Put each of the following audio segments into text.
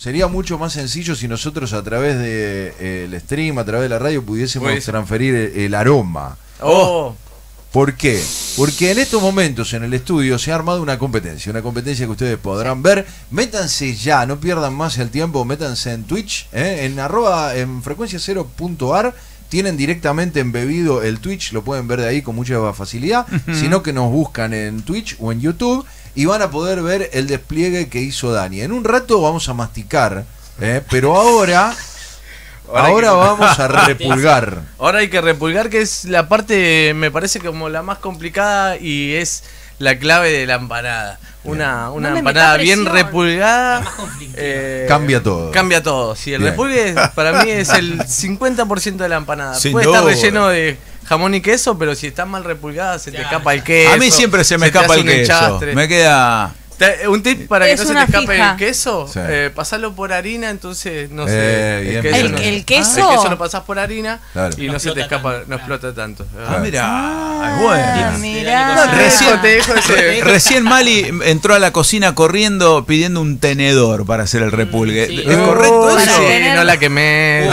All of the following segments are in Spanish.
Sería mucho más sencillo si nosotros a través del stream, a través de la radio, pudiésemos transferir el aroma. Oh. ¿Por qué? Porque en estos momentos en el estudio se ha armado una competencia que ustedes podrán ver. Métanse ya, no pierdan más el tiempo, métanse en Twitch, en frecuencia0.ar. Tienen directamente embebido el Twitch, lo pueden ver de ahí con mucha facilidad, sino que nos buscan en Twitch o en YouTube y van a poder ver el despliegue que hizo Dani. En un rato vamos a masticar, pero ahora vamos a repulgar. Ahora hay que repulgar, que es la parte, me parece como la más complicada y es la clave de la empanada. Una empanada bien repulgada cambia todo. Cambia todo. Sí, el repulgue para mí es el 50% de la empanada. Sin Puede duda. estar relleno de jamón y queso, pero si está mal repulgada se te escapa el queso. A mí siempre se me escapa el queso. Me queda... Un tip para que no se te escape fija. el queso, Sí. Pasarlo por harina, entonces no sé. ¿El queso? El queso lo pasás por harina, claro, y no se te escapa, no explota tanto. Mirá, es bueno. Mirá. Recién Mali entró a la cocina corriendo pidiendo un tenedor para hacer el repulgue. Sí. ¿Es correcto Sí, eso? no la quemé.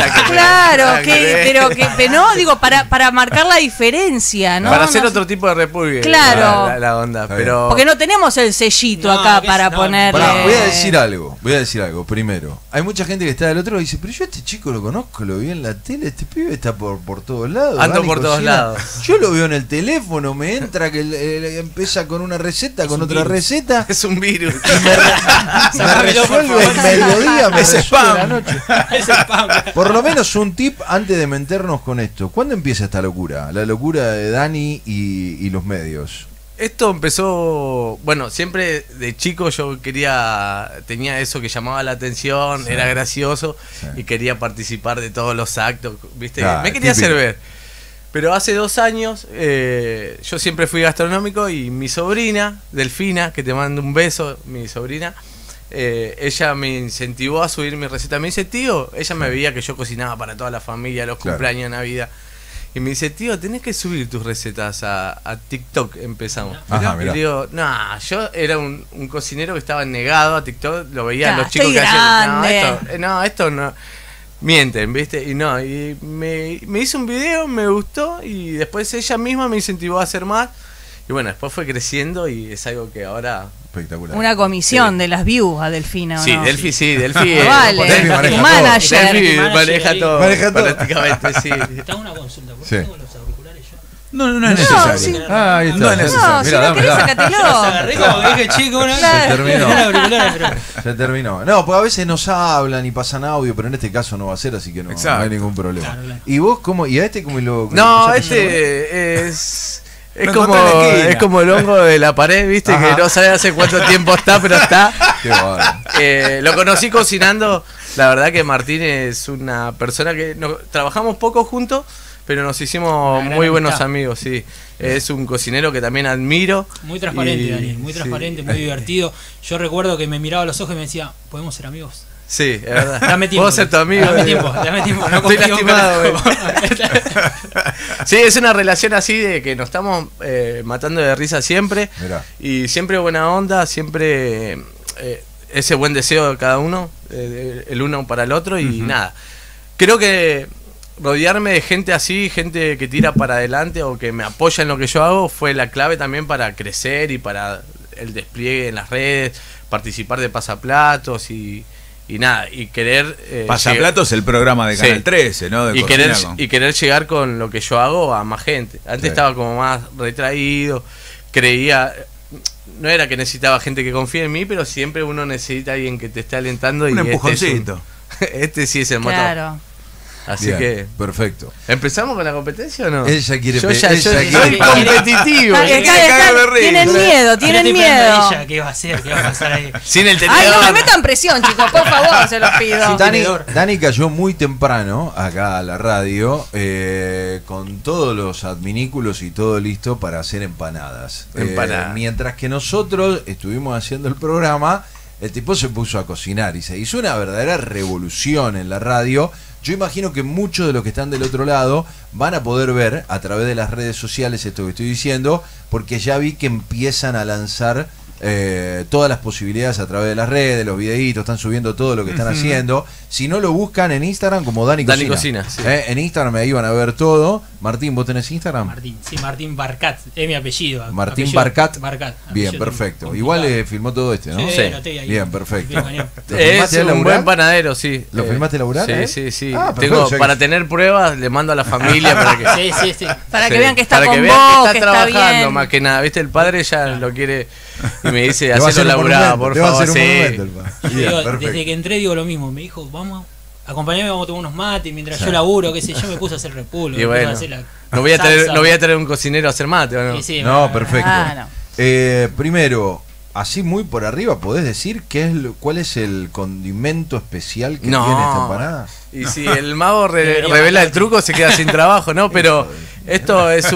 Claro, pero no, digo, para marcar la diferencia, ¿no? Para hacer No, otro tipo de repulgue. Claro. La onda, Está pero... porque no tenemos el sellito acá para ponerle. Pará, voy a decir algo primero. Hay mucha gente que está del otro lado y dice, pero yo a este chico lo conozco, lo vi en la tele, este pibe está por todos lados. Ando Dani por todos cocina. lados. Yo lo veo en el teléfono, me entra que empieza con una receta, con otra receta. Es un virus. Me resuelve el mediodía, me Es resuelve la spam. noche. Es spam. Por lo menos un tip antes de meternos con esto. ¿Cuándo empieza esta locura? La locura de Dani y los medios. Esto empezó, bueno, siempre de chico yo tenía eso que llamaba la atención, Sí. era gracioso, Sí. y quería participar de todos los actos, ¿viste? Claro, Me quería típico. hacer ver. Pero hace 2 años yo siempre fui gastronómico y mi sobrina, Delfina, que te mando un beso, mi sobrina, ella me incentivó a subir mi receta. Me dice, tío, ella me veía que yo cocinaba para toda la familia, los Claro. cumpleaños, Navidad. Y me dice, tío, tenés que subir tus recetas a TikTok, empezamos. Ajá, Y mirá. digo, no, yo era un cocinero que estaba negado a TikTok, lo veía Ya, los chicos estoy que hacían, grande. esto no, mienten, ¿viste? Y no, y me hizo un video, me gustó, y después ella misma me incentivó a hacer más. Y bueno, después fue creciendo y es algo que ahora... Espectacular. Una comisión de las views a Delfina, ¿o Sí, no? Delphi, Vale, Delphi maneja tu todo. manager. Delphi Manager maneja ahí. todo, Maneja todo. prácticamente, sí. Te hago una consulta. ¿Por Sí. qué tengo los auriculares yo? No es No, necesario. sí. Ah, ahí está. No es necesario. No, si Mirá, no querés, dame. Los sacatelo. agarré como que dije, chico, una Claro. Se terminó. los auriculares, pero... Se terminó. No, pues a veces nos hablan y pasan audio, pero en este caso no va a ser, así que no hay ningún problema. Claro, claro. ¿Y vos cómo? ¿Y a este cómo lo...? No, empezaste es Lo como, encontré en la esquina. es como el hongo de la pared, ¿viste? Ajá. Que no sabe hace cuánto tiempo está, pero está. Qué bárbaro. Lo conocí cocinando. La verdad que Martín es una persona que trabajamos poco juntos, pero nos hicimos Una gran muy buenos amistad. amigos, sí. Es un cocinero que también admiro. Muy transparente, Y- Daniel, muy sí. transparente, muy divertido. Yo recuerdo que me miraba a los ojos y me decía, ¿podemos ser amigos? Sí, es verdad. Dame tiempo. Puedo ser tu amigo. Dame tiempo, dame tiempo. No Estoy confío un lastimado, carajo. Sí, es una relación así de que nos estamos matando de risa siempre. Mirá. Y siempre buena onda, siempre ese buen deseo de cada uno, el uno para el otro, y nada. Creo que rodearme de gente así, gente que tira para adelante o que me apoya en lo que yo hago, fue la clave también para crecer y para el despliegue en las redes, participar de pasaplatos y nada, y querer... Pasaplatos, el programa de Sí. Canal 13, ¿no? De y cocina querer, con- y querer llegar con lo que yo hago a más gente. Antes Sí. estaba como más retraído, creía, no era que necesitaba gente que confíe en mí, pero siempre uno necesita a alguien que te esté alentando. Un y empujoncito. Este sí es el motor. Claro. Así Bien, que, perfecto. ¿empezamos con la competencia o no? Ella quiere Yo pe- ya ella soy quiere- competitivo. cagar de risa. Tienen miedo, Yo tienen estoy esperando a miedo. ella, ¿qué va a hacer? ¿Qué va a pasar ahí? Sin el Ay, no me tenedor. metan presión, chicos, por favor, se los pido. Dani, tenedor. Dani cayó muy temprano acá a la radio con todos los adminículos y todo listo para hacer empanadas. Empanadas. Mientras que nosotros estuvimos haciendo el programa, el tipo se puso a cocinar y se hizo una verdadera revolución en la radio. Yo imagino que muchos de los que están del otro lado van a poder ver a través de las redes sociales esto que estoy diciendo, porque ya vi que empiezan a lanzar todas las posibilidades a través de las redes, los videitos, están subiendo todo lo que están haciendo. Si no, lo buscan en Instagram como Dani Cocina. Sí. En Instagram ahí van a ver todo. Martín, ¿vos tenés Instagram? Martín Barcat, es mi apellido. Martín Barcat. Bien, apellido perfecto. Igual filmó todo ¿no? Sí, anoté ahí. Bien, perfecto. Es un buen panadero, sí. ¿Lo filmaste laburar? Sí. Perfecto, para tener pruebas, le mando a la familia para que... Sí. Para que vean que está para con que vos, vean que que está está trabajando, bien. más que nada. ¿Viste? El padre ya lo quiere y me dice, Te va a hacelo hacer un laburar, monumento, por te va a favor. hacer un Sí. monumento el padre. Bien, perfecto. Desde que entré digo lo mismo, me dijo, vamos, acompañame, vamos a tomar unos mates mientras yo laburo, qué sé yo, me puse a hacer repulgo. Y bueno, no voy a traer un cocinero a hacer mate, ¿o no? Sí, No, perfecto. Ah, Primero, así muy por arriba, ¿podés decir cuál es el condimento especial que tiene esta empanada? Y si el mago revela el truco, se queda sin trabajo, ¿no? Pero esto es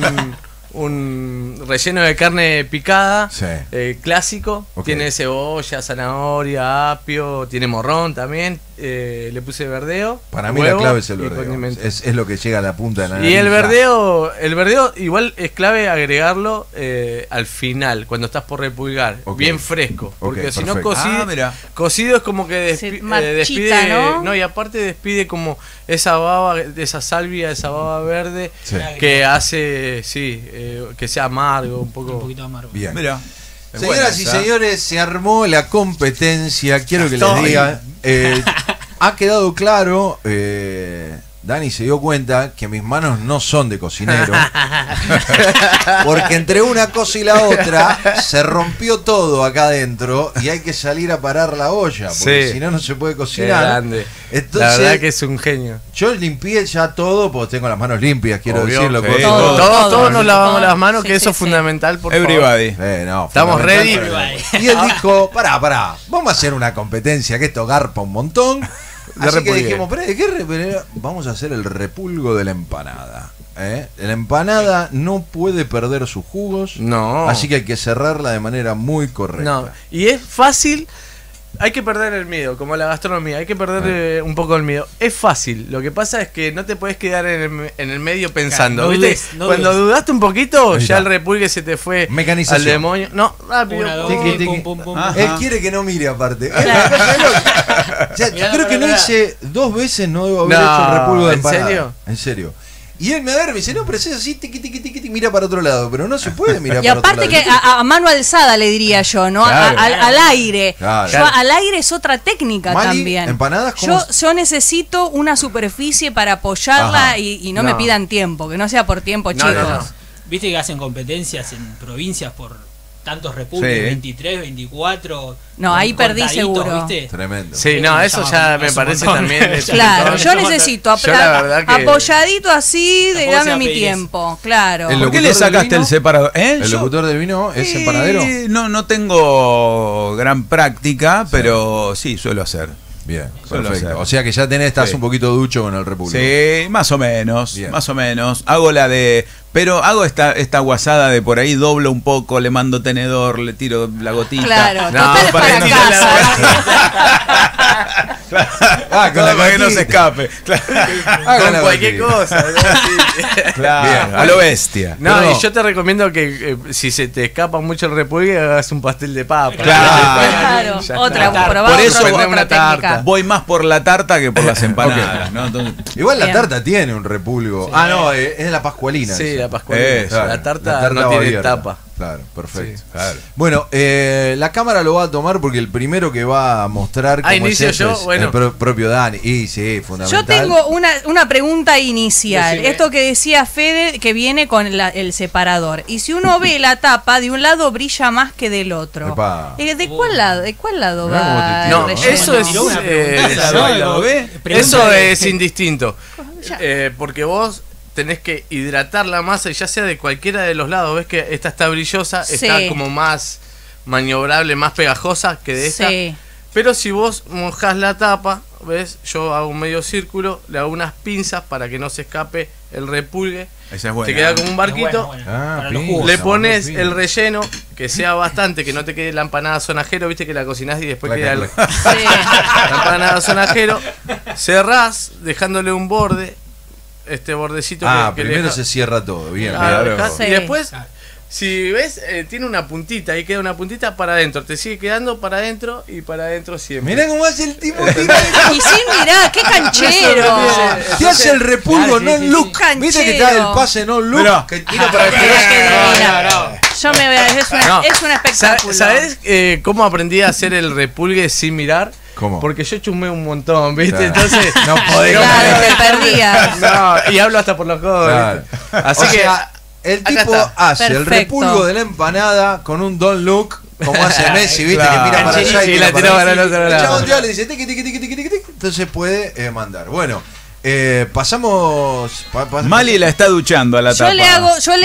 un relleno de carne picada, clásico. Okay. Tiene cebolla, zanahoria, apio, tiene morrón también. Le puse verdeo. Para mí la clave es el verdeo. Es lo que llega a la punta de la nariz. Y el verdeo igual es clave agregarlo al final, cuando estás por repulgar, bien fresco. Porque si no cocido es como que despide, ¿no? Y aparte despide como esa baba, esa salvia, esa baba verde que hace, que sea amargo, un poquito amargo. Bien. Mira. Señoras y señores, se armó la competencia. Quiero que les diga. Ha quedado claro. Dani se dio cuenta que mis manos no son de cocinero. Porque entre una cosa y la otra se rompió todo acá adentro y hay que salir a parar la olla. Porque si no, no se puede cocinar. Qué grande. Entonces, la verdad que es un genio. Yo limpié ya todo porque tengo las manos limpias, quiero decirlo. Todos nos lavamos las manos, que eso es fundamental. Por Everybody. No, estamos ready. Y él dijo, pará, vamos a hacer una competencia, que esto garpa un montón. Así que dijimos, ¿de qué vamos a hacer el repulgo de la empanada? La empanada no puede perder sus jugos. No. Así que hay que cerrarla de manera muy correcta. No. Y es fácil. Hay que perder el miedo, como la gastronomía, hay que perder un poco el miedo. Es fácil, lo que pasa es que no te puedes quedar en el medio pensando. Claro, ¿viste? Cuando dudaste un poquito, ya el repulgue se te fue Mecanización. al demonio. No, rápido. Él quiere que no mire aparte. Creo que no hice 2 veces, no debo haber hecho el repulgo de empanada. ¿En serio? En serio. Y él me agarra y me dice, no, pero es así, tiqui, mira para otro lado. Pero no se puede mirar y para otro lado. Y aparte que a mano alzada le diría yo, ¿no? Claro. Al aire. Claro. Yo, al aire es otra técnica también. ¿Empanadas cómo? Yo necesito una superficie para apoyarla y no me pidan tiempo, que no sea por tiempo, chicos. No. Viste que hacen competencias en provincias por tantos repulgos, 23, 24. No, ahí perdí seguro. ¿viste? Tremendo. Sí, no, eso ya me parece también. Claro, yo necesito apoyadito así, dame mi tiempo, claro. ¿Por qué le sacaste el separador? ¿El locutor del vino es empanadero? No tengo gran práctica, pero sí, suelo hacer. Bien, perfecto. O sea que ya estás un poquito ducho con el repulgo. Sí, más o menos. Hago la de... Pero hago esta guasada de por ahí, doblo un poco, le mando tenedor, le tiro la gotita. Claro, total para casa. Para que no se escape. Con cualquier cosa. Claro, a lo bestia. No, y yo te recomiendo que si se te escapa mucho el repulgue, hagas un pastel de papa. Claro, por eso una tarta. Voy más por la tarta que por las empanadas. ¿No? Entonces, igual la tarta tiene un repulgo. Sí. No, es la pascualina. Sí, la pascualina. Claro, la tarta no tiene tapa. Claro, perfecto. Sí. Claro. Bueno, la cámara lo va a tomar porque el primero que va a mostrar cómo inicio es yo, es bueno. el propio Dani. Y sí, fundamental. Yo tengo una pregunta inicial. Decime. Esto que decía Fede, que viene con el separador. Y si uno ve la tapa, de un lado brilla más que del otro. ¿De cuál lado va? No, eso es eso es indistinto. Porque vos tenés que hidratar la masa, y ya sea de cualquiera de los lados. Ves que esta está brillosa, está como más maniobrable, más pegajosa que de esta. Sí. Pero si vos mojás la tapa, ¿ves? Yo hago un medio círculo, le hago unas pinzas para que no se escape el repulgue. Esa es buena. Te queda como un barquito. Para los jugos. Le pones el relleno, que sea bastante, que no te quede la empanada sonajero, viste que la cocinás y después queda la empanada sonajero. Cerrás dejándole un borde. Este bordecito primero se cierra todo, bien. Y después Si ves, tiene una puntita, ahí queda una puntita para adentro, te sigue quedando para adentro y para adentro siempre. Mirá cómo hace el tipo. Y sí, mirá, qué canchero. Te hace el repulgo, no look. Viste que está el pase no look. Que tira para el Yo me voy a es un espectáculo. ¿Sabés cómo aprendí a hacer el repulgue sin mirar? ¿Cómo? Porque yo chumé un montón, ¿viste? Claro. Entonces no podés. Claro, te perdías. No, y hablo hasta por los codos. Claro. Así que el tipo hace el repulgo de la empanada con un don't look, como hace Messi, ¿viste? Claro. Que mira para allá y la tira para el otro lado. El chabón le dice tiqui, tiqui, tiqui, tiqui, tiqui, entonces puede mandar. Bueno, pasamos. Mali la está duchando a la tapa. Yo le hago, sí,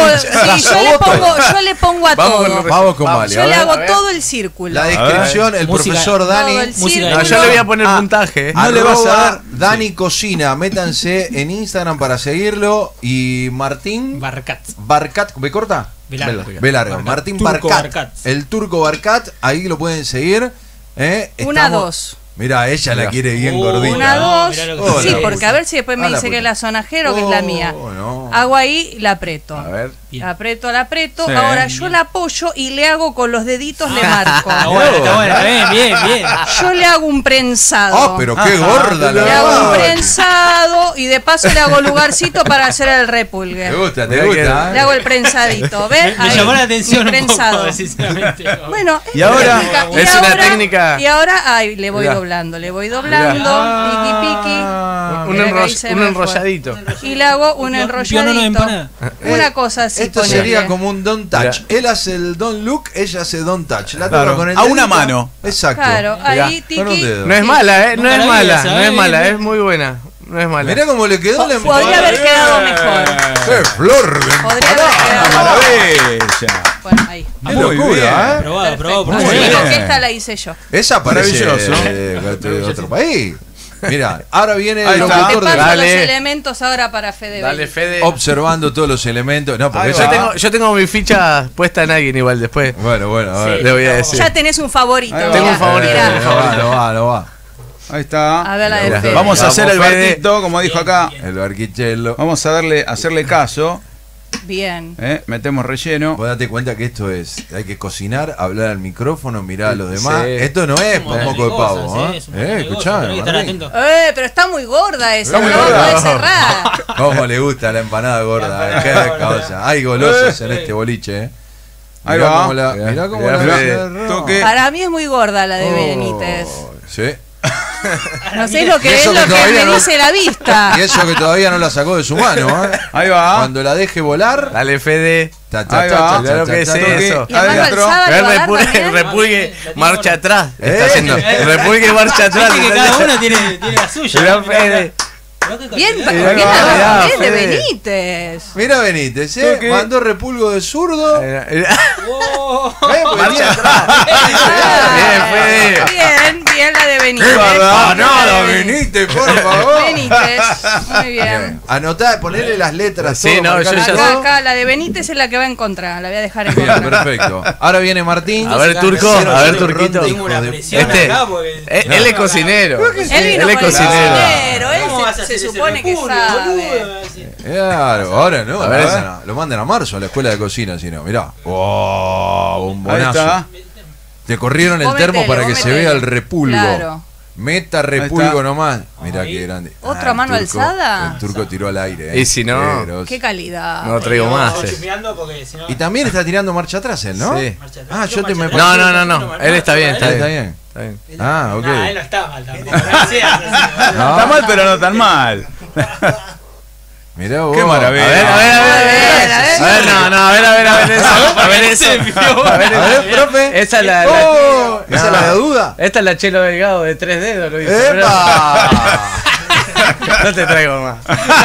yo le pongo a todo. Vamos con Mali. Yo le hago todo el círculo. La descripción, el profesor Dani. No, yo le voy a poner puntaje. No le vas a dar Dani Cocina. Métanse en Instagram para seguirlo. Y Martín Barcat. ¿Me corta? B larga. Martín Barcat. El turco Barcat. Ahí lo pueden seguir. Una 2. Mirá, ella la quiere bien gordita. Una 2. Oh, Sí, no. porque a ver si después me dice que es la sonajero, que es la mía. No. Hago ahí y la aprieto. A ver. La aprieto. Sí. Ahora yo la apoyo y le hago con los deditos, le marco. Está bueno. Bien. Yo le hago un prensado. Ah, pero qué gorda Le la hago un verdad. prensado y de paso le hago lugarcito para hacer el repulgue. Te gusta, te gusta. Le hago el prensadito, ¿ves? Me llamó la atención mi un prensado. poco, sinceramente. Bueno, Y ahora es una técnica. Y ahora le voy doblando, piqui. Un enrolladito. Y le hago un enrolladito. Una cosa así. Esto ponele. sería como un don't touch. Mirá. Él hace el don't look, ella hace don't touch. La Claro. tapa con el A una dedito. mano. Exacto. Claro, ahí Con un tiki. dedo. No es mala, no Nunca es la vi mala, esa, no es ¿eh? mala, es muy buena. No es mala. Mirá cómo le quedó la Podría haber quedado mejor. ¡Qué flor de Podría haber ¡Una quedado. maravilla! Bueno, ahí. Qué Muy locura, bien. ¿eh? Probado. Muy Te bien. digo que esta la hice yo. Esa parece Maravilloso. de otro país. Mira, ahora viene Ahí el está. Te locutor paso de los Dale. elementos ahora para Fede. Dale, Belli. Fede. observando todos los elementos. No, porque Ahí ella va. Yo tengo mi ficha puesta en alguien igual después. Bueno, a ver. Le voy a decir. Ya tenés un favorito. Ahí va. Tengo mirá, un favorito. mirá. Lo va. Ahí está. A ver la de Mirá. Fede. Vamos a Vamos, hacer el Fede. barquito, como dijo acá. El barquichello. Vamos a hacerle caso. Bien. Metemos relleno. Vos date cuenta que esto es, hay que cocinar, hablar al micrófono, mirar a los demás. Sí. Esto no es Un montón moco de de pavo, cosas, es un montón de escuchá, cosas, hay que estar Martín. atento. Pero está muy gorda esa. Está muy No la gorda. podés cerrar. ¿Cómo le gusta la empanada gorda? Qué cosa. Hay golosos en este boliche, Ahí Mirá va. cómo la, mirá cómo Mirá, la Fede. cerró. Toque. Para mí es muy gorda la de Benítez. Sí. No sé lo Y que es eso lo que que todavía me no- dice la vista. Y eso que todavía no la sacó de su mano, ¿eh? Ahí va. Cuando la deje volar. Dale, Fede. Ahí va. Claro que sí, eso. Y a mano Adentro. alzada le va a dar El también. repulgue marcha atrás. ¿Eh? Está haciendo. El repulgue marcha atrás. Viste que cada uno tiene la suya. Mirá, Fede. Bien, Mirá, bien mirá, la de Fede. Benítez. Mira Benítez, ¿eh? Toque. Mandó repulgo de zurdo. Marcha atrás. Bien, Fede. Bien la de Benítez. Nada, Benítez, por favor. Benítez. Muy bien. Bien. Anotá, ponerle las letras. Sí, todo, no, marcarle yo ya todo. Acá la de Benítez es la que va en contra. La voy a dejar en Bien, contra. perfecto. Ahora viene Martín. A ver, Turco, a ver, Turquito. Tengo una presión Este, acá porque... él es cocinero. Él vino Él es con el cocinero. cocinero. Él ¿Cómo vas a se hacer ese supone que repulgue, sabe. boludo? Claro, ahora no. A ver, Lo mandan a marzo a la escuela de cocina, si no. Mirá. ¡Wow! Un Ahí bonazo. está. Te corrieron el Vos termo metele, para que vos se metele. vea el repulgo. Claro. Meta Ahí repulgo está. nomás. Mirá Ahí. qué grande. ¿Otra el mano turco- alzada? El turco tiró al aire. Y si no, Qué grosso. Qué calidad. No traigo más. Vamos chumeando porque si no... Y también está tirando marcha atrás él, ¿no? Sí. Marcha atrás. Ah, yo te me. Marcha atrás. No. Él está bien, Está bien. Está bien. Ah, ok. Nah, él no está mal tampoco. Gracias. No. Está mal, pero no tan mal. Mirá vos. Qué maravilla. A ver. A ver eso. A ver, profe. Esa es la. Oh, ¿esa es la de duda? Esta es la Chelo Delgado de 3 dedos, lo hizo. ¡Epa! No te traigo más.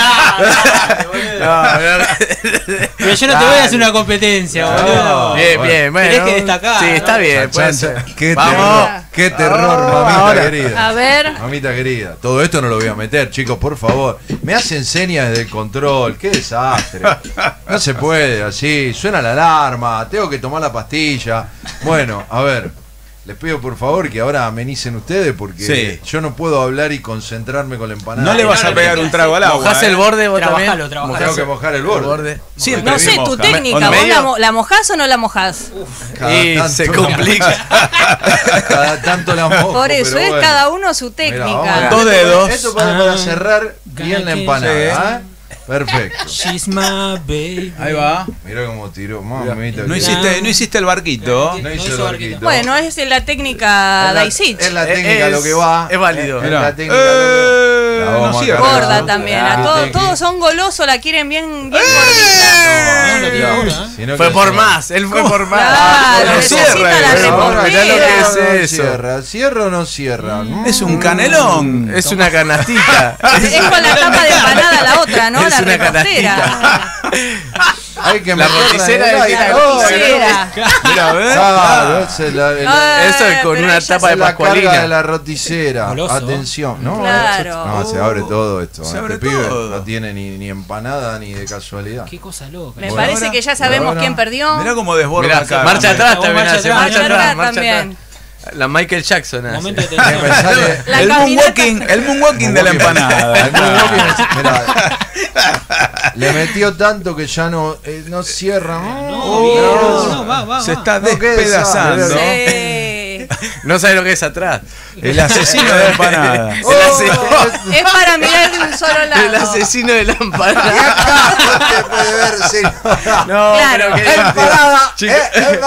Pero yo no te voy a hacer una competencia, boludo. Bien, bueno. Tenés que destacar. Sí, está ¿no? bien. Puede ser. Qué Vamos. terror, qué terror, mamita Ahora. querida. A ver. Mamita querida, todo esto no lo voy a meter, chicos, por favor. Me hacen señas desde el control, qué desastre. No se puede así, suena la alarma, tengo que tomar la pastilla. Bueno, a ver. Les pido por favor que ahora amenicen ustedes porque yo no puedo hablar y concentrarme con la empanada. No le vas a pegar un trago al agua. ¿Mojás el borde vos también? Tengo que mojar el borde. Siempre no sé, tu técnica, ¿vos la mojás o no la mojás? Y se complica. Cada tanto la mojo. Por eso, es cada uno su técnica. 2 dedos. Esto para cerrar bien la empanada. Perfecto. She's my baby. Ahí va. Mirá cómo tiró. Mamita, No hiciste el barquito. No hice el barquito. Bueno, es la técnica Daisich. Es la técnica lo que va. Es válido. Es la técnica lo no que cierra. Gorda también. Todos son golosos, la quieren bien gordita. Fue por más. Él fue por más. Claro, No necesita cierra, la mirá lo que es reportera. eso. ¿Cierra o no cierra? Es un canelón. Es una canastita. Es con la tapa de empanada la otra, ¿no? Es La una repostera. Hay que La meterla roticera en el de aire. la roticera. Mira, a ver. Claro, esa es Eso es con pero una ella tapa de la carga de pascualina. la roticera. Goloso. Atención, ¿no? Claro. No, se abre todo esto. Se abre Este pibe todo. no tiene ni empanada ni de casualidad. Qué cosa loca. Me Bueno, parece que ya sabemos ahora- quién perdió. Mirá cómo desborda Mirá, acá. marcha atrás también Marcha hace. atrás. Marcha Marcha atrás, atrás marcha también. atrás. La Michael Jackson hace. Momento de Me tensión. sale- La El caminata. moonwalking de la empanada. El moonwalking, mirá, le metió tanto que ya no cierra. No, va. Se está No, qué despedazando. desastre. No sabe lo que es atrás. El asesino de empanada. Es para mirar de un solo lado. El asesino de la Y empanada. acá no se puede ver, sí. No, Claro. pero qué Empanada, Chicos.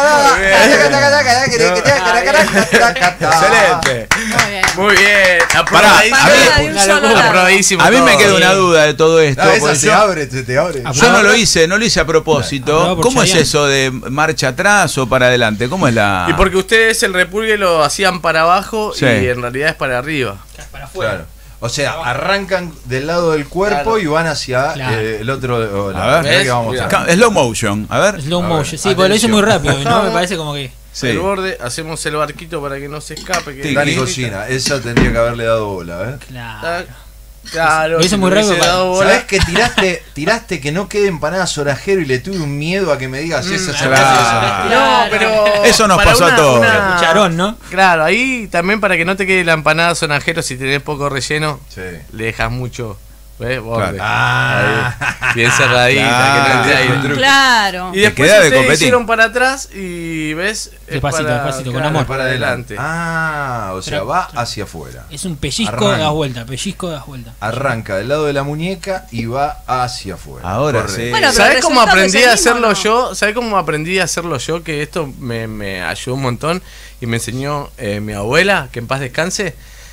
Excelente. Muy bien. Muy bien. Pará, Empanada de un solo lado. Aprobadísimo. A mí me todo. queda una duda de todo esto. No, esa porque se abre, se te abre. yo no lo hice a propósito. Aprobado por ¿Cómo es Chayanne. eso de marcha atrás o para adelante? ¿Cómo es la...? Y porque ustedes el repulgue lo hacían para abajo Sí. y en realidad es para arriba. Para afuera. Claro. O sea, arrancan del lado del cuerpo Claro. y van hacia Claro. el otro. A ver. Mirá que vamos Mirá. a Slow motion. A ver. Slow A ver, motion. Sí, porque lo hizo muy rápido, ¿no? Vamos. Me parece como que. Sí. El borde, hacemos el barquito para que no se escape. Que Dani cocina, esa tendría que haberle dado bola, ¿eh? Claro. Tac. Claro, Lo hizo si muy le hubiese rápido, dado bola. ¿Sabés que tiraste que no quede empanada Sorajero y le tuve un miedo a que me digas esa claro. No, pero. Eso nos para pasó a todos. Cucharón, ¿no? Claro, ahí también para que no te quede la empanada sonajero, si tenés poco relleno, Sí. le dejas mucho. ¿Ves? Borde. Claro. Ah. Ahí, bien cerradita, Claro. que no entre ahí. Truco. Claro. Y después queda de ustedes competir. hicieron para atrás y ves. es Despacito, despacito, con claro, amor. Para adelante. Ah, o sea, Pero- va hacia afuera. Es un pellizco, Arranca. das vuelta. Pellizco, das vuelta. Arranca del lado de la muñeca y va hacia afuera. Ahora Correcto. sí. Bueno, pero ¿Sabés el cómo resultado aprendí es el a mismo, hacerlo ¿no? yo? ¿Sabés cómo aprendí a hacerlo yo? Que esto me ayudó un montón y me enseñó mi abuela, que en paz descanse,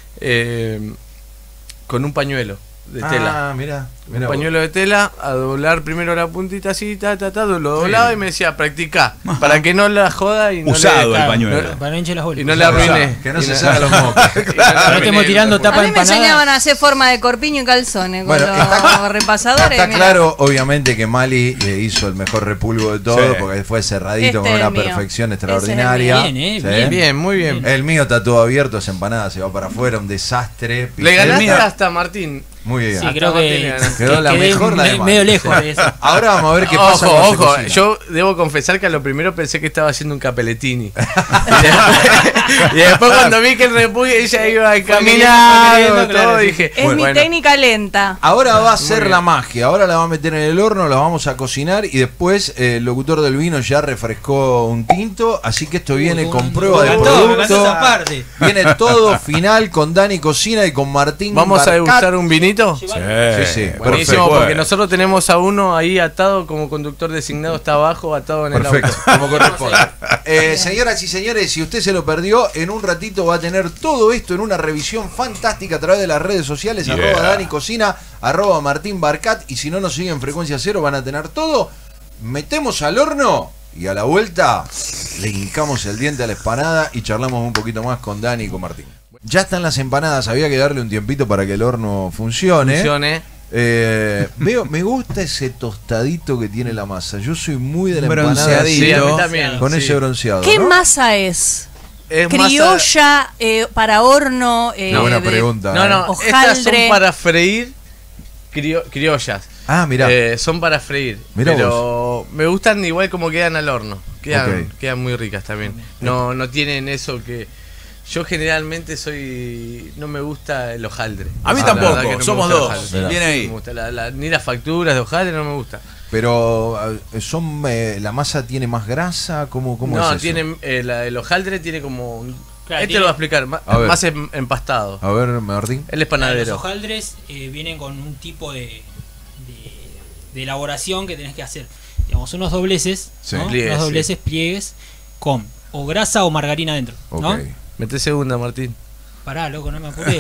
con un pañuelo de tela. Ah, mira. Un pañuelo de tela, a doblar primero la puntita así, lo doblaba y me decía, practicá, para que no la joda y no Usado le, el pañuelo. no- Para no hinche las bolas. y no le arruine. Que no Y se saca los mocos. No estemos tirando A tapa mí me empanada. enseñaban a hacer forma de corpiño y calzones con Bueno, los repasadores. Está mirá. claro, obviamente, que Mali hizo el mejor repulgo de todo, Sí. porque fue cerradito Este con es una el mío. perfección Ese es el extraordinaria. mío. Bien, Sí. Bien, muy bien. El mío está todo abierto, esa empanada se va para afuera, un desastre. Le ganaste mío- hasta Martín. Muy bien. Sí, Hasta creo Martín que le ganaste. Quedó la quedé mejor, la de medio Mali. lejos de eso. Ahora vamos a ver qué pasa. Ojo, cuando se ojo, cocina. yo debo confesar que a lo primero pensé que estaba haciendo un capeletini. Y después cuando vi que el repulgue ella iba caminando, queriendo, todo, claro, sí. dije, Es mi bueno, técnica lenta. Ahora va a ser bien. la magia, ahora la va a meter en el horno, la vamos a cocinar y después el locutor del vino ya refrescó un tinto, así que esto viene con prueba de Me encantó esa producto. parte. Viene todo final con Dani Cocina y con Martín ¿vamos a Barcat. degustar un vinito? Sí, sí, Buenísimo, perfecto. porque nosotros tenemos a uno ahí atado como conductor designado, está abajo, atado en el Perfecto, auto. como corresponde. Señoras y señores, si usted se lo perdió, en un ratito va a tener todo esto en una revisión fantástica a través de las redes sociales, Yeah. @Dani Cocina, @Martín Barcat, y si no nos siguen en Frecuencia Cero van a tener todo. Metemos al horno y a la vuelta le hincamos el diente a la empanada y charlamos un poquito más con Dani y con Martín. Ya están las empanadas, había que darle un tiempito para que el horno funcione. Me gusta ese tostadito que tiene la masa. Yo soy muy de la empanada Bronceadito. Sí, a mí así, también. con sí. ese bronceado. ¿Qué ¿no? masa es? Es Criolla, para horno. Una buena pregunta. No, no, Hojaldre. estas son para freír criollas. Ah, mirá. Son para freír. Mirá pero me gustan igual como quedan al horno. Ok. Quedan muy ricas también. No tienen eso que Yo generalmente no me gusta el hojaldre. A mí tampoco, somos dos. Viene ahí. No me gusta ni las facturas de hojaldre no me gusta. Pero la masa tiene más grasa, ¿cómo es eso? Tiene el hojaldre tiene como Claro, te lo voy a explicar, más empastado. A ver, Martín. Él es panadero. Los hojaldres vienen con un tipo de elaboración que tenés que hacer. Digamos, unos dobleces, ¿no? Unos dobleces, pliegues con o grasa o margarina adentro, ¿no? Okay. Mete segunda, Martín. Pará, loco, no me apures.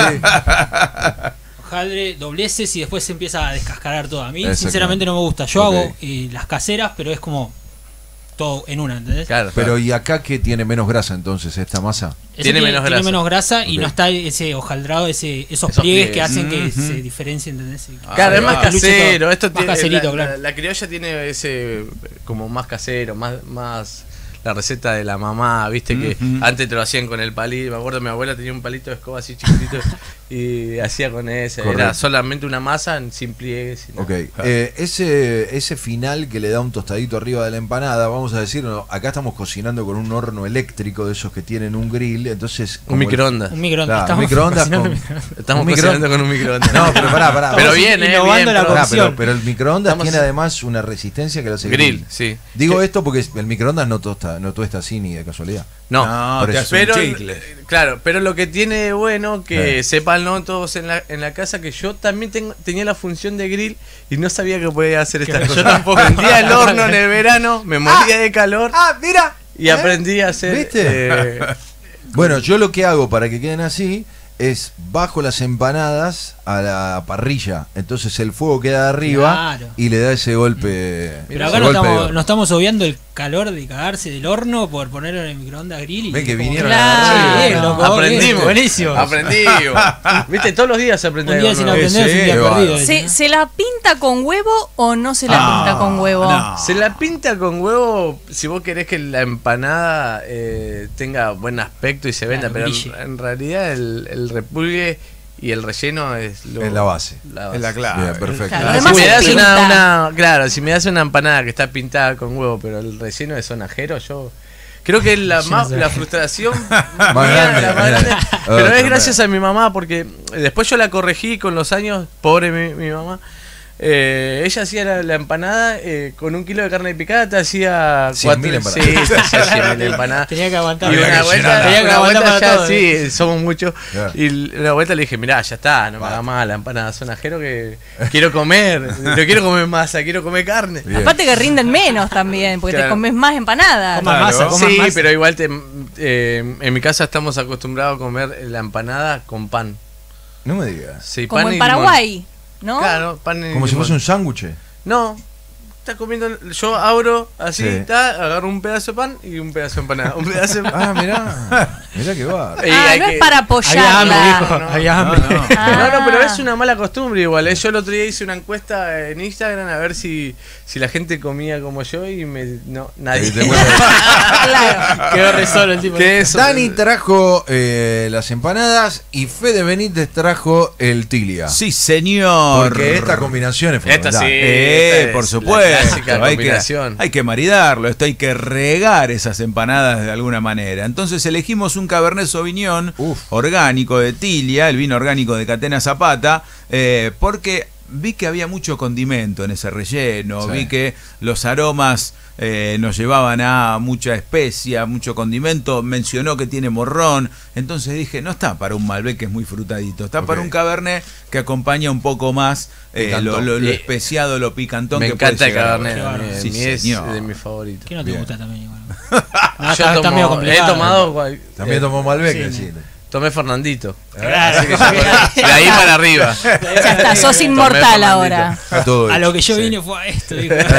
Hojaldre, dobleces y después se empieza a descascarar todo. A mí, sinceramente, no me gusta. Yo hago las caseras, pero es como todo en una, ¿entendés? Claro. Pero ¿y acá qué tiene menos grasa entonces esta masa? Tiene menos grasa y no está ese hojaldrado, esos pliegues que hacen que se diferencien, ¿entendés? Claro, es más casero. Esto más caserito, claro. La criolla tiene ese como más casero, más la receta de la mamá, viste que antes te lo hacían con el palito. Me acuerdo, mi abuela tenía un palito de escoba así chiquitito y hacía con ese. Correcto. Era solamente una masa sin pliegues. Sin nada. Ese final que le da un tostadito arriba de la empanada, vamos a decir, acá estamos cocinando con un horno eléctrico de esos que tienen un grill, entonces un microondas. Un microondas. Claro, estamos cocinando con un microondas. No, pero pará. Pero bien, pero el microondas tiene además una resistencia que lo hace grill. Sí. Digo esto porque el microondas no tuesta así ni de casualidad. No, pero lo que tiene bueno que sepan todos en la casa que yo también tenía la función de grill y no sabía que podía hacer estas cosas. Yo tampoco prendía el horno en el verano, me moría de calor. Mira. Y aprendí a hacer. ¿Viste? Bueno, yo lo que hago para que queden así es bajo las empanadas a la parrilla, entonces el fuego queda arriba y le da ese golpe. Pero acá no estamos obviando el calor de cagarse del horno por ponerlo en el microondas grill y ven que vinieron aprendimos, buenísimo. Aprendimos. Viste, todos los días se aprende. Un día sin aprender es un día perdido. ¿Se la pinta con huevo o no se la pinta con huevo? No. Se la pinta con huevo si vos querés que la empanada tenga buen aspecto y se venda, pero en realidad el repulgue y el relleno es la base. Es la clave. Bien, perfecto. Si me das una empanada que está pintada con huevo, pero el relleno es sonajero, yo creo que la frustración más grande, pero es gracias a mi mamá, porque después yo la corregí con los años, pobre mi mamá. Ella hacía la empanada con 1 kilo de carne picada, te hacía 100.000 empanadas. Sí, te hacía 100.000 empanadas. Tenía que aguantar. Y una vuelta ya, sí, somos muchos. Yeah. Y una vuelta le dije, mirá, ya está, no me hagas más la empanada sonajero que quiero comer. No quiero comer masa, quiero comer carne. Bien. Aparte que rinden menos también, porque te comes más empanadas. Sí, pero igual en mi casa estamos acostumbrados a comer la empanada con pan. No me digas. Sí, como pan en Paraguay. ¿No? Claro, pan como si fuese un sándwich. No, está comiendo. Yo abro así, agarro un pedazo de pan y un pedazo de empanada. Un pedazo de... mirá que va. No es para apoyarla. No, pero es una mala costumbre igual. Yo el otro día hice una encuesta en Instagram a ver si la gente comía como yo y nadie. Claro. Quedó re solo el tipo. Dani trajo las empanadas y Fede Benítez trajo el tilia. Sí, señor. Porque esta combinación es fundamental. Esta sí, por supuesto. Combinación. Hay que maridarlo, hay que regar esas empanadas de alguna manera. Entonces elegimos un Cabernet Sauvignon orgánico de Tilia, el vino orgánico de Catena Zapata, porque vi que había mucho condimento en ese relleno, vi que los aromas nos llevaban a mucha especia, mucho condimento, mencionó que tiene morrón, entonces dije, no está para un Malbec que es muy frutadito, está para un Cabernet que acompaña un poco más lo especiado, lo picantón. Me que encanta puede el Cabernet, sí, es de mis favoritos. ¿Qué no te gusta también igual? He tomado... También tomó Malbec, sí. Tomé Fernandito. Así que de ahí para arriba. Ya está, sos inmortal ahora. A lo que yo vine fue a esto.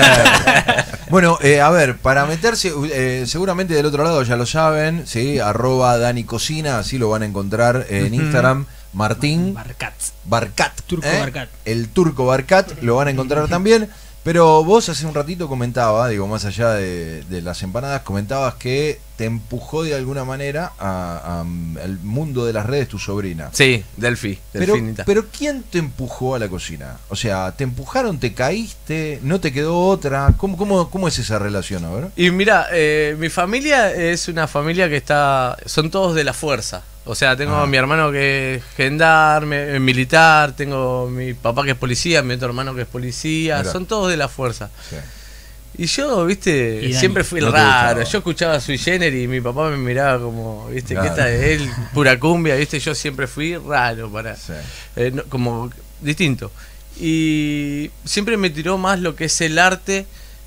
Bueno, a ver, para meterse, seguramente del otro lado ya lo saben, ¿sí? @Dani Cocina, así lo van a encontrar en Instagram. Martín Barcat. Turco Barcat. El Turco Barcat lo van a encontrar también. Pero vos hace un ratito comentabas, digo, más allá de las empanadas, comentabas que te empujó de alguna manera al mundo de las redes tu sobrina. Sí, Delphi. Pero ¿quién te empujó a la cocina? O sea, ¿te empujaron, te caíste, no te quedó otra? ¿Cómo es esa relación, a ver? Y mira, mi familia es una familia que son todos de la fuerza. O sea, tengo a mi hermano que es gendarme, militar, tengo mi papá que es policía, mi otro hermano que es policía, Mirá. Son todos de la fuerza. Sí. Y yo, viste, siempre fui el raro. Yo escuchaba Sui Generis y mi papá me miraba como, viste, claro. ¿Qué tal? Él, pura cumbia, viste, yo siempre fui raro como distinto. Y siempre me tiró más lo que es el arte,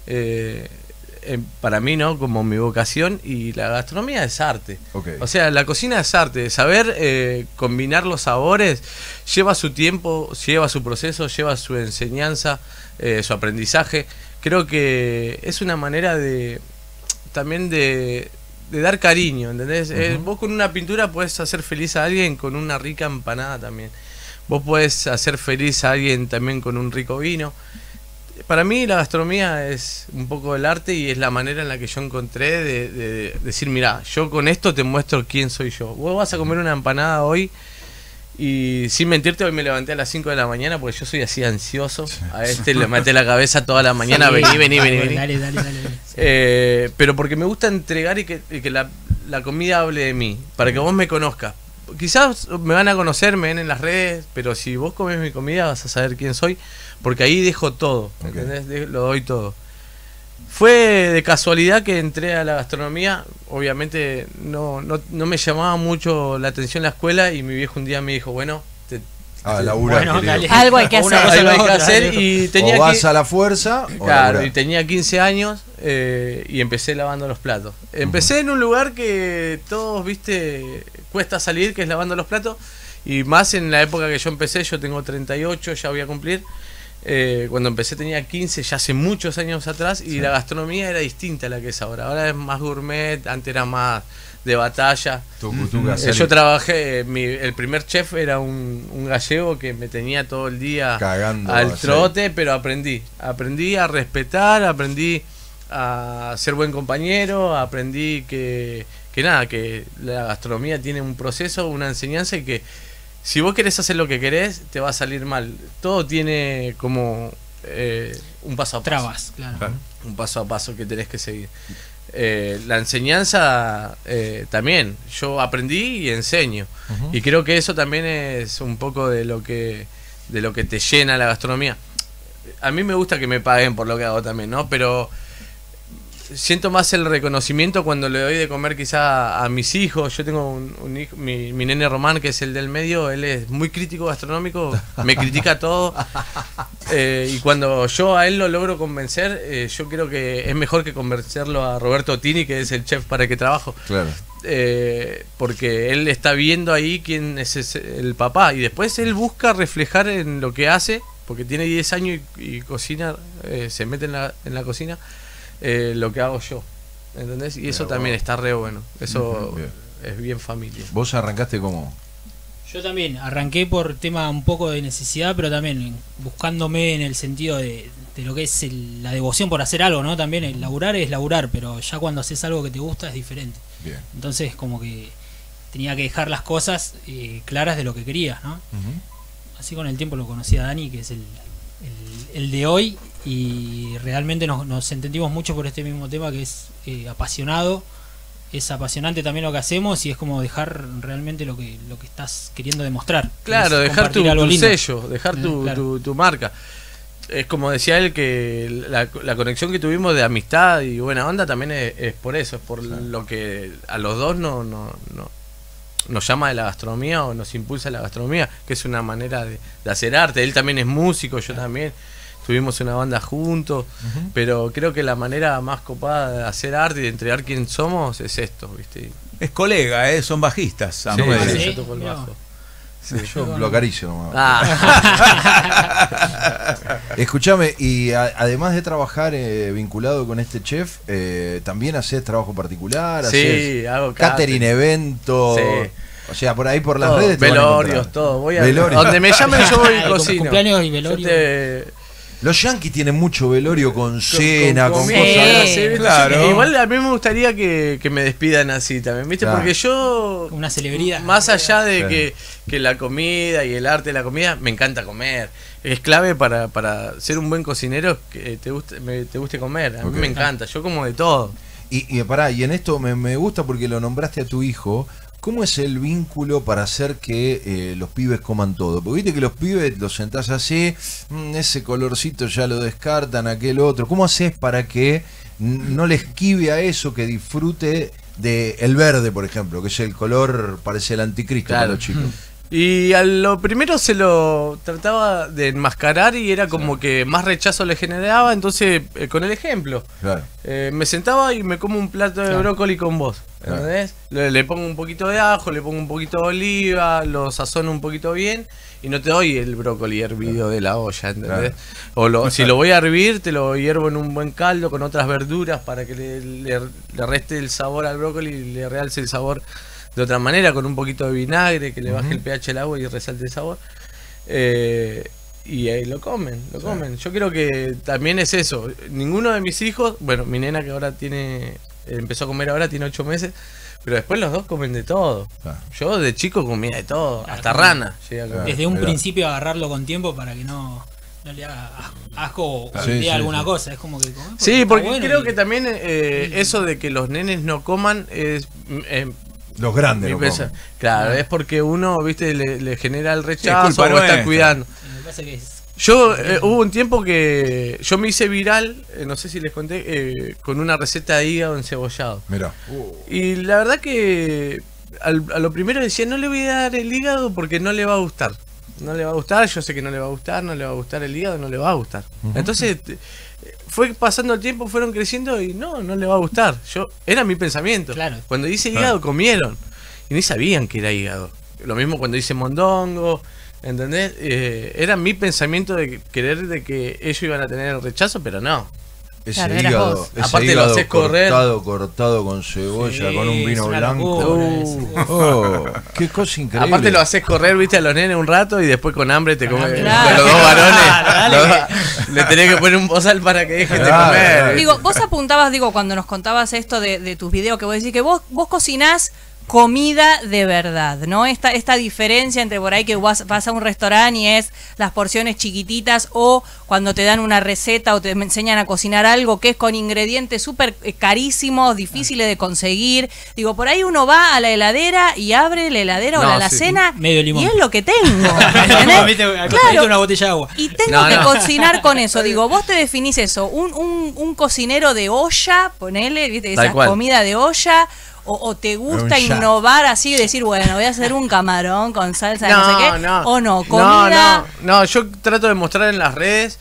para mí, ¿no? Como mi vocación, y la gastronomía es arte. Okay. O sea, la cocina es arte. Saber combinar los sabores lleva su tiempo, lleva su proceso, lleva su enseñanza, su aprendizaje. Creo que es una manera también de dar cariño, ¿entendés? Vos con una pintura podés hacer feliz a alguien con una rica empanada también. Vos podés hacer feliz a alguien también con un rico vino. Para mí la gastronomía es un poco el arte y es la manera en la que yo encontré de decir, mirá, yo con esto te muestro quién soy yo. Vos vas a comer una empanada hoy y sin mentirte, hoy me levanté a las 5 de la mañana porque yo soy así ansioso. A le maté la cabeza toda la mañana, sí, vení. Dale. Pero porque me gusta entregar y que la comida hable de mí, para que vos me conozcas. Quizás me van a conocer, me ven en las redes, pero si vos comés mi comida vas a saber quién soy, porque ahí dejo todo, ¿entendés? Lo doy todo. Fue de casualidad que entré a la gastronomía. Obviamente no me llamaba mucho la atención la escuela, y mi viejo un día me dijo, bueno, algo hay que hacer. Y tenía o vas a la fuerza. Claro, y tenía 15 años y empecé lavando los platos. Empecé en un lugar que todos, viste, cuesta salir, que es lavando los platos. Y más en la época que yo empecé, yo tengo 38, ya voy a cumplir. Cuando empecé tenía 15, ya hace muchos años atrás, y la gastronomía era distinta a la que es ahora. Ahora es más gourmet, antes era más de batalla. Yo trabajé, el primer chef era un gallego que me tenía todo el día cagando al trote, pero aprendí a respetar, aprendí a ser buen compañero, aprendí que la gastronomía tiene un proceso, una enseñanza, y que si vos querés hacer lo que querés, te va a salir mal. Todo tiene como un paso a paso. Trabas, claro. Un paso a paso que tenés que seguir. La enseñanza también. Yo aprendí y enseño. Y creo que eso también es un poco de lo que te llena la gastronomía. A mí me gusta que me paguen por lo que hago también, ¿no? Pero siento más el reconocimiento cuando le doy de comer quizá a mis hijos. Yo tengo un hijo, mi nene Román, que es el del medio. Él es muy crítico gastronómico, me critica todo, y cuando yo a él lo logro convencer, yo creo que es mejor que convencerlo a Roberto Tini, que es el chef para el que trabajo. Claro. Porque él está viendo ahí quién es el papá, y después él busca reflejar en lo que hace, porque tiene 10 años y cocina, se mete en la cocina, lo que hago yo, ¿entendés? Y eso también está re bueno. Eso es bien familia. ¿Vos arrancaste cómo? Yo también arranqué por tema un poco de necesidad, pero también buscándome en el sentido de lo que es la devoción por hacer algo, ¿no? También el laburar es laburar, pero ya cuando haces algo que te gusta es diferente. Bien. Entonces como que tenía que dejar las cosas claras de lo que querías, ¿no? Así con el tiempo lo conocí a Dani, que es el de hoy, y realmente nos entendimos mucho por este mismo tema, que es apasionado. Es apasionante también lo que hacemos, y es como dejar realmente lo que estás queriendo demostrar. Claro, dejar tu sello, dejar tu marca. Es como decía él, que la conexión que tuvimos de amistad y buena onda también es por eso, es por lo que a los dos nos llama de la gastronomía, o nos impulsa la gastronomía, que es una manera de hacer arte. Él también es músico, yo también. Tuvimos una banda juntos, pero creo que la manera más copada de hacer arte y de entregar quién somos es esto, ¿viste? Es colega, son bajistas. Yo toco el bajo. Sí, yo lo acaricio nomás. Escuchame, y además de trabajar vinculado con este chef, ¿también haces trabajo particular? Sí, hago catering, eventos. Sí. O sea, por ahí por las redes. Velorios, todo. Donde me llamen yo voy y cocino. Cumpleaños y velorios. Los yankees tienen mucho velorio con cena, con comida, cosas. sí, claro. Igual a mí me gustaría que me despidan así también, ¿viste? Claro. Porque yo, Una celebridad. más allá de Sí. que la comida y el arte de la comida, me encanta comer. Es clave para ser un buen cocinero que te guste comer. A mí Ok. me encanta, yo como de todo. Y pará, y en esto me gusta porque lo nombraste a tu hijo. ¿Cómo es el vínculo para hacer que los pibes coman todo? Porque viste que los pibes los sentás así, ese colorcito ya lo descartan, aquel otro. ¿Cómo haces para que no le esquive a eso, que disfrute de el verde, por ejemplo, que es el color, parece el anticristo para Claro. los chicos? Y a lo primero se lo trataba de enmascarar y era como que más rechazo le generaba, entonces con el ejemplo. Claro. Me sentaba y me como un plato de Claro. brócoli con vos, ¿entendés? Le pongo un poquito de ajo, le pongo un poquito de oliva, lo sazono un poquito bien y no te doy el brócoli hervido de la olla, ¿entendés? Si lo voy a hervir, te lo hiervo en un buen caldo con otras verduras para que le reste el sabor al brócoli y le realce el sabor de otra manera, con un poquito de vinagre que le baje el pH al agua y resalte el sabor. Y ahí lo comen. Yo creo que también es eso. Ninguno de mis hijos, bueno, mi nena que ahora empezó a comer ahora, tiene 8 meses, pero después los dos comen de todo. Claro. Yo de chico comía de todo, Claro, hasta claro. rana llegué a comer. Desde un Mirá. principio agarrarlo con tiempo para que no le haga asco o Sí, le dé sí, alguna sí. cosa. Es como que come Sí, está porque bueno creo y- que también eso de que los nenes no coman es... Los grandes mi no pesa- comen. claro, es porque uno, viste, le genera el Sí, rechazo es culpa o está nuestra. cuidando. Me parece que es. Yo hubo un tiempo que yo me hice viral, no sé si les conté, con una receta de hígado encebollado. Mirá. Y la verdad que a lo primero decía, no le voy a dar el hígado porque no le va a gustar. No le va a gustar, yo sé que no le va a gustar, no le va a gustar el hígado, no le va a gustar. Entonces fue pasando el tiempo, fueron creciendo y no le va a gustar. Era mi pensamiento. Claro. Cuando hice hígado comieron y ni sabían que era hígado. Lo mismo cuando hice mondongo, ¿entendés? Era mi pensamiento de querer de que ellos iban a tener el rechazo, pero no. Ese Claro, eras hígado, vos. ese Aparte lo hígado haces correr. cortado con cebolla, Sí, con un es vino una blanco. locura, Oh, qué cosa increíble. Aparte lo haces correr, viste, a los nenes un rato y después con hambre te comes. Claro. Con los dos varones. Dale, los dale. le tenés que poner un bozal para que dejen de Claro, comer. claro. Digo, vos apuntabas, cuando nos contabas esto de tus videos, que vos decís que vos cocinás comida de verdad, ¿no? Esta diferencia entre por ahí que vas a un restaurante y es las porciones chiquititas, o cuando te dan una receta o te enseñan a cocinar algo que es con ingredientes súper carísimos, difíciles de conseguir. Digo, por ahí uno va a la heladera y abre la heladera o No, la sí. alacena Medio limón. y es lo que tengo. ¿entendés? Viste, Claro. una botella de agua. Y tengo No, que no. cocinar con eso. Digo, vos te definís eso, un cocinero de olla, ponele, ¿viste? Tal Esa cual. comida de olla, o te gusta Un chef. innovar así, decir, bueno, voy a hacer un camarón con salsa de no sé qué, o no, comida. No, yo trato de mostrar en las redes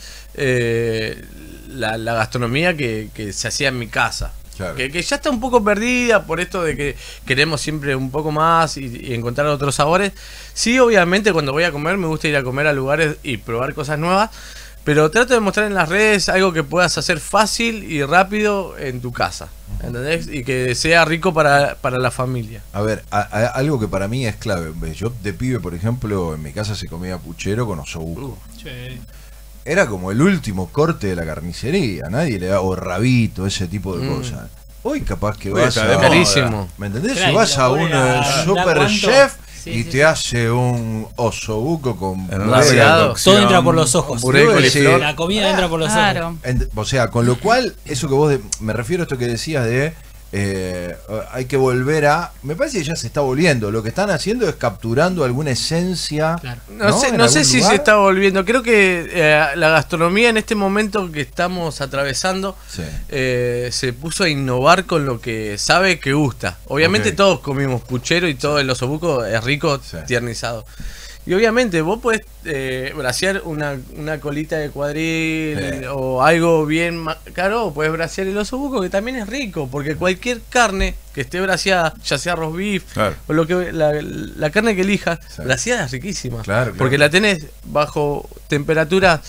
la gastronomía que se hacía en mi casa. Claro. Que ya está un poco perdida por esto de que queremos siempre un poco más y encontrar otros sabores. Sí, obviamente cuando voy a comer me gusta ir a comer a lugares y probar cosas nuevas, pero trato de mostrar en las redes algo que puedas hacer fácil y rápido en tu casa, ¿entendés? Y que sea rico para la familia. A ver, algo que para mí es clave. Yo de pibe, por ejemplo, en mi casa se comía puchero con osobuco. Che. Era como el último corte de la carnicería. Nadie le da, o rabito, ese tipo de cosas. Hoy capaz que Hoy vas está a... de moda. Carísimo. ¿Me entendés? Claro, Si vas y la a pone un a- super ¿cuánto? chef Sí, y sí, te sí. hace un osobuco con En puré. raciado. Todo entra por los ojos. Puré de coliflor. La comida entra por los Claro. ojos. O sea, con lo cual, eso que vos me refiero a esto que decías de hay que volver a... Me parece que ya se está volviendo. Lo que están haciendo es capturando alguna esencia. Claro. No sé, ¿En no sé algún si lugar? se está volviendo. Creo que la gastronomía en este momento que estamos atravesando Sí. se puso a innovar con lo que sabe que gusta. Obviamente Ok. todos comimos puchero y todo el osobuco es rico, Sí. tiernizado. Y obviamente vos podés brasear una colita de cuadril Sí. o algo bien caro, o podés brasear el osobuco que también es rico, porque cualquier carne que esté braseada, ya sea roast beef Claro. o lo que la carne que elijas, Sí. braseada es riquísima. Claro, claro. Porque la tenés bajo temperaturas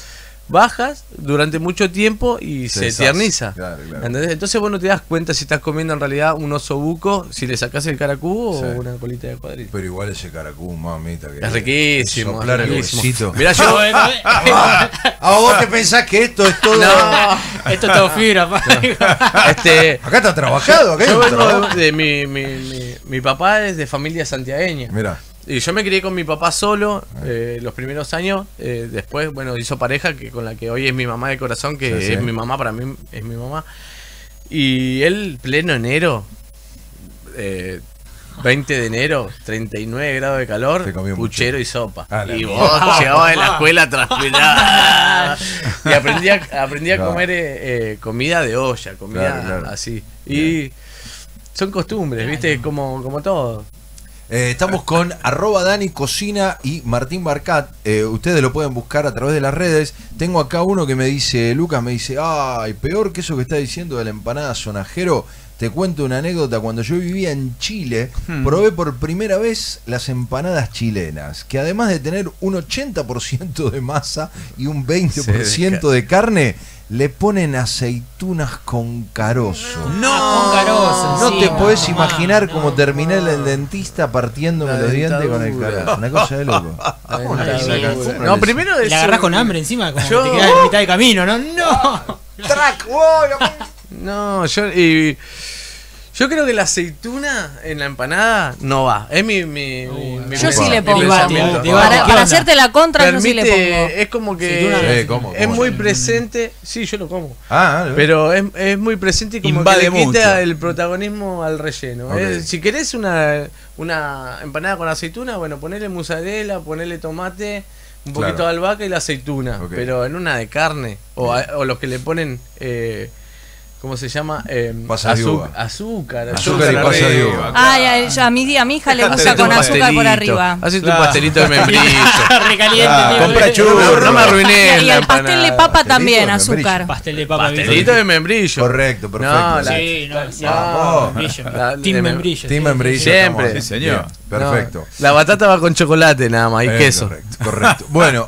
bajas durante mucho tiempo y se deshace. eterniza. Claro. ¿Entendés? Entonces vos no te das cuenta si estás comiendo en realidad un osobuco, si le sacás el caracú Sí. o una colita de cuadrito. Pero igual ese caracú, mamita. Que Es riquísimo. Soplar es el riquísimo. huesito. Mirá, yo. Ah, vos te pensás que esto es todo. No, Esto es todo fibra, pa. este. Acá está trabajado, acá hay Yo un vengo trabajo. de mi papá es de familia santiagueña. Mirá. Y yo me crié con mi papá solo los primeros años. Después, bueno, hizo pareja que con la que hoy es mi mamá de corazón, que Sí, sí. es mi mamá, para mí es mi mamá. Y él, pleno enero, 20 de enero, 39 grados de calor, Se comió un puchero y sopa. Ah, la Y mierda. vos llegabas de la escuela transpirada. Y aprendí a No. comer comida de olla, comida Claro. así. Y son costumbres, ¿viste? Como todo. Estamos con @Dani Cocina y Martín Barcat. Ustedes lo pueden buscar a través de las redes. Tengo acá uno que me dice, Lucas me dice, ay, peor que eso que está diciendo de la empanada sonajero. Te cuento una anécdota. Cuando yo vivía en Chile, probé por primera vez las empanadas chilenas, que además de tener un 80% de masa y un 20% de carne, le ponen aceitunas con carozo. Con carozo, No te encima. podés imaginar No, cómo terminé en el dentista partiéndome La los dientes con el dentadura. carozo. Una cosa de loco. ¿Cómo le sacan? ¿Cómo No, le primero Y la agarrás con hambre encima, como Yo- que te quedás en mitad de camino, ¿no? ¡No! ¡Track! ¡Wow! No, yo creo que la aceituna en la empanada no va. Es mi Yo sí le mi pongo. pensamiento. Debate, Para, ¿qué para onda? hacerte la contra, yo sí le Permite, pongo. es como Aceituna, que Sí, ¿cómo? es ¿Cómo? muy presente. Sí, yo lo como. Ah, Pero es muy presente y como Invade que le quita mucho. el protagonismo al relleno. Ok. Si querés una empanada con aceituna, bueno, ponele mozzarella, ponele tomate, un poquito Claro. de albahaca y la aceituna. Ok. Pero en una de carne, o los que le ponen, ¿cómo se llama? Pasas de uva. Azúcar Azúcar y pasas de uva. Ay, a mi hija le gusta Hacete con un azúcar por pastelito, arriba. Hacete Claro. un pastelito de membrillo. Recaliente, Ah, tío. compra Recaliente. churro. No me arruiné Y la el pastel de empanada. papa Pastelito también, de azúcar. Pastel de papa. Pastelito de membrillo. Correcto, perfecto. No, la- Sí, no, sí. Vamos. Membrillo. La- Team de- membrillo. Team sí, membrillo. sí. Siempre. estamos- Sí, señor. Bien, perfecto. No, la batata va con chocolate nada más y queso. Correcto, correcto. Bueno,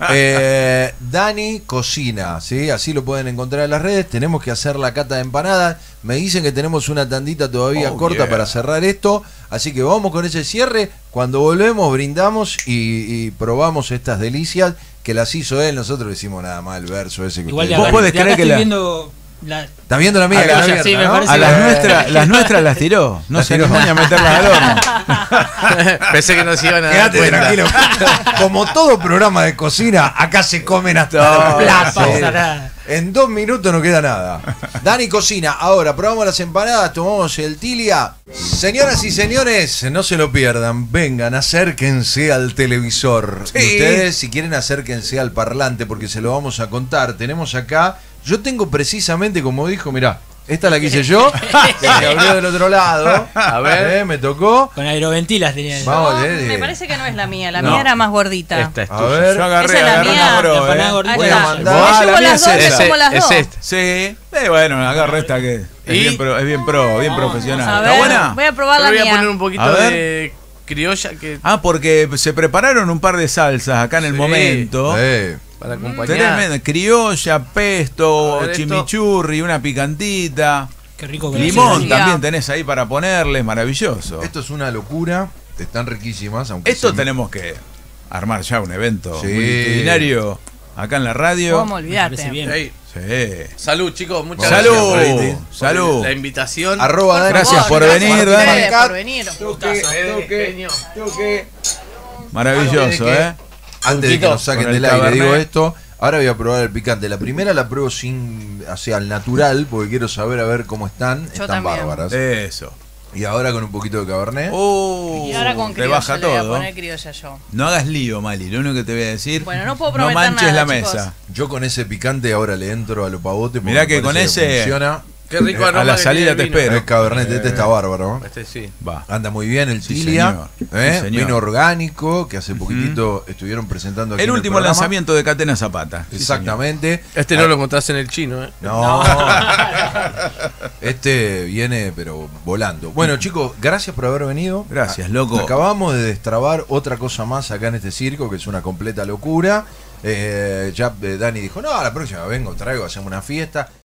Dani Cocina, ¿sí? Así lo pueden encontrar en las redes. Tenemos que hacer la cata de empanadas. Me dicen que tenemos una tandita todavía Oh, corta yeah. para cerrar esto. Así que vamos con ese cierre. Cuando volvemos, brindamos y probamos estas delicias que las hizo él. Nosotros decimos nada más el verso ese que Igual de ustedes- Vos acá, podés de acá creer que estoy la- viendo la... ¿Estás viendo la mía? Ah, que está ya, abierta, sí, me ¿no? parece A las que- nuestras las tiró. No Las se tiró. nos ni a meterlas al horno. Pensé que no se iban a dar Quédate cuenta. tranquilo. Como todo programa de cocina, acá se comen hasta No, el plato. no pasa nada. En 2 minutos no queda nada. Dani Cocina, ahora probamos las empanadas, tomamos el tilia. Señoras y señores, no se lo pierdan. Vengan, acérquense al televisor. Sí. Y ustedes, si quieren, acérquense al parlante porque se lo vamos a contar. Tenemos acá, yo tengo precisamente, como dijo, mirá, esta la que hice yo, que se abrió del otro lado. A ver. Me tocó. Con aeroventilas tenía. Vamos, No, me parece que no es la mía, la No. mía era más gordita. Esta es A tuya. ver. Yo agarré, Esa es la agarré mía. una pro, La empanada gordita. Voy a Ahí está. mandar. Me Ah, la llevo mía las es dos, esa. me llevo las dos. esta. Sí, bueno, agarré esta que es ¿Y? bien pro, bien profesional. A ¿Está ver, buena? voy a probar Yo la voy a mía. poner un poquito A ver. de criolla que Ah, porque se prepararon un par de salsas acá en el Sí. momento. para acompañar. Tremendo, criolla, pesto, A ver esto. chimichurri, una picantita. Qué rico que Limón Sí. también tenés ahí para ponerles, maravilloso. Esto es una locura. Están riquísimas. Aunque Esto se- tenemos que armar ya un evento Sí. multitudinario acá en la radio. ¿Cómo Me olvidarte? parece bien. Ey, Sí. salud, chicos, muchas Salud, gracias por salud. la invitación. Dani. Gracias por Gracias venir, a Dani. ustedes por venir. Genio. Maravilloso, ¿eh? Antes de que nos saquen Con el del aire, Cabernet. digo esto. Ahora voy a probar el picante. La primera la pruebo sin, o sea, al natural, porque quiero saber a ver cómo están. Yo Están también. bárbaras. Eso. Y ahora con un poquito de cabernet. Oh, Y ahora con te criolla baja le voy a todo. poner criolla yo. No hagas lío, Mali. Lo único que te voy a decir. Bueno, no puedo no prometer manches nada, la chicos. mesa. Yo con ese picante ahora le entro a lo pavote. porque Mirá me que con parece ese- funciona. Qué rico A aroma la que salida tiene te el vino. espero. El cabernet este está bárbaro. Este sí. Va. Anda muy bien el Sí, Tilia. señor. Sí, señor. Vino orgánico, que hace poquitito estuvieron presentando aquí El en último programa. lanzamiento de Catena Zapata. Sí, Exactamente. Este no lo encontrás en el chino, ¿eh? No. Este viene, pero volando. Bueno, chicos, gracias por haber venido. Gracias, loco. Acabamos de destrabar otra cosa más acá en este circo, que es una completa locura. Ya Dani dijo, no, la próxima vengo, traigo, hacemos una fiesta.